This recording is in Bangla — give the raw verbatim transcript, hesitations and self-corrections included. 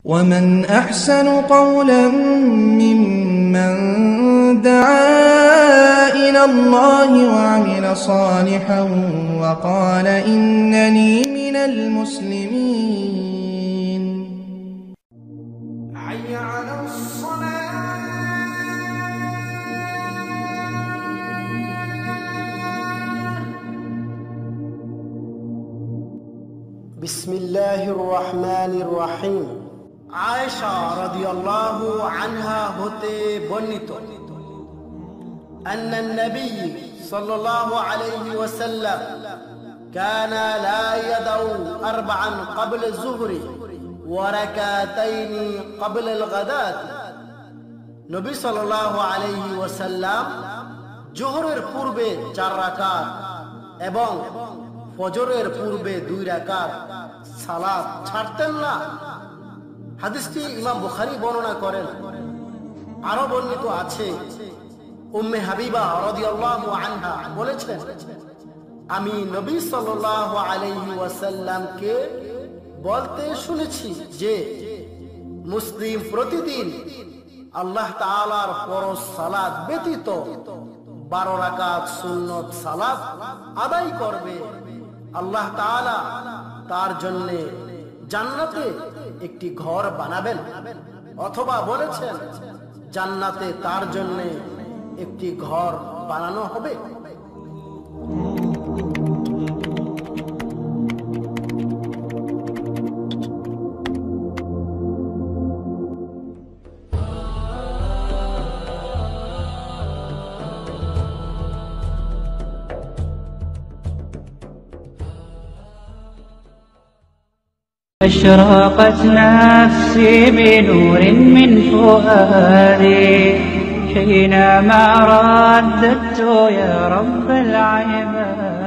ومن أحسن قولا ممن دعا إلى الله وعمل صالحا وقال إنني من المسلمين حي على الصلاة بسم الله الرحمن الرحيم عائشة رضي الله عنها হতে বর্ণিত أن النبي صلى الله عليه وسلم كان لا يدع أربعا قبل الظهر وركعتين قبل الغداة নবী সাল্লাল্লাহু আলাইহি ওয়াসাল্লাম জোহরের পূর্বে চার রাকাত এবং ফজরের পূর্বে দুই রাকাত সালাত ছাড়তেন না। হাদিসটি ইমাম বুখারী বর্ণনা করেন। আরো বর্ণিত আছে উম্মে হাবিবা রাদিয়াল্লাহু আনহা বলেছেন, আমি নবী সাল্লাল্লাহু আলাইহি ওয়াসাল্লামকে বলতে শুনেছি যে মুসলিম প্রতিদিন আল্লাহ তাআলার ফরজ সালাত ব্যতীত বারো রাকাত সুন্নত সালাত আদায় করবে। আল্লাহ তাআলা তার জন্য জান্নাতে একটি ঘর বানাবেন, অথবা বলেছেন জান্নাতে তার জন্য একটি ঘর বানানো হবে। أشرقت نفسي بنور من فؤادي حينما رددت يا رب العباد